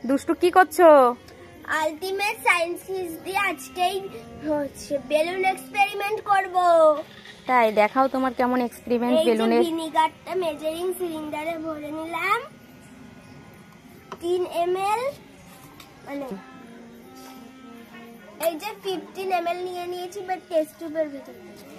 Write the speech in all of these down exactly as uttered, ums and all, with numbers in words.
দুষ্টু কি করছো? আলটিমেট সায়েন্স কিজ দিয়ে আজকেই হচ্ছে বেলুন এক্সপেরিমেন্ট করব। তাই দেখাও তোমার কেমন এক্সপেরিমেন্ট বেলুনের। এই ভিনিগারটা মেজারিং সিলিন্ডারে ভরে নিলাম তিন এম এল, মানে এই যে ফিফটিন এম এল নিয়ে নিয়েছি, বাট টেস্ট টিউবের ভিতরে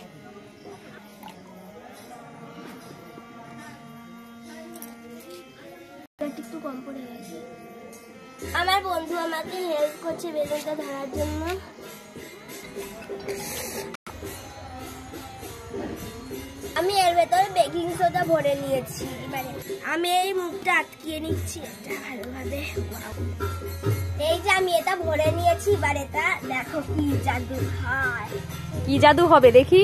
একটু কম পড়ে গেছে। আমার বন্ধু আমাকে হেল্প করছে বেলুনটা ধরার জন্য। আমি এর ভেতরে বেকিং সোডা ভরে নিয়েছি। এবারে আমি এই মুখটা আটকিয়ে নিচ্ছি এটা ভালোভাবে। এই যে আমি এটা ভরে নিয়েছি, এবার এটা দেখো কি জাদু হয়। কি জাদু হবে দেখি?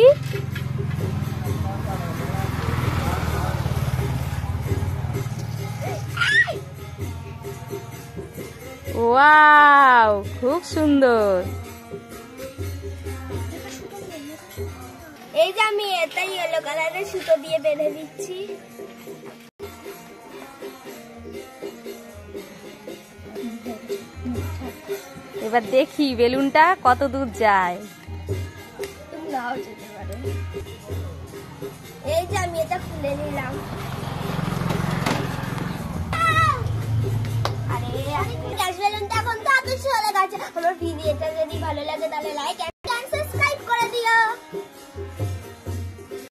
ওয়াও, খুব সুন্দর। এই যে আমি এটা ইয়েলো কালারের সুতো দিয়ে বেঁধে দিচ্ছি। এবার দেখি বেলুনটা কত দূর যায়। এই যে আমি এটা খুলে নিলাম। আরে গ্যাস বেলুনটা এখন তো আদর্শ হয়ে গেছে। আমার ভিডিওটা যদি ভালো লাগে তাহলে লাইক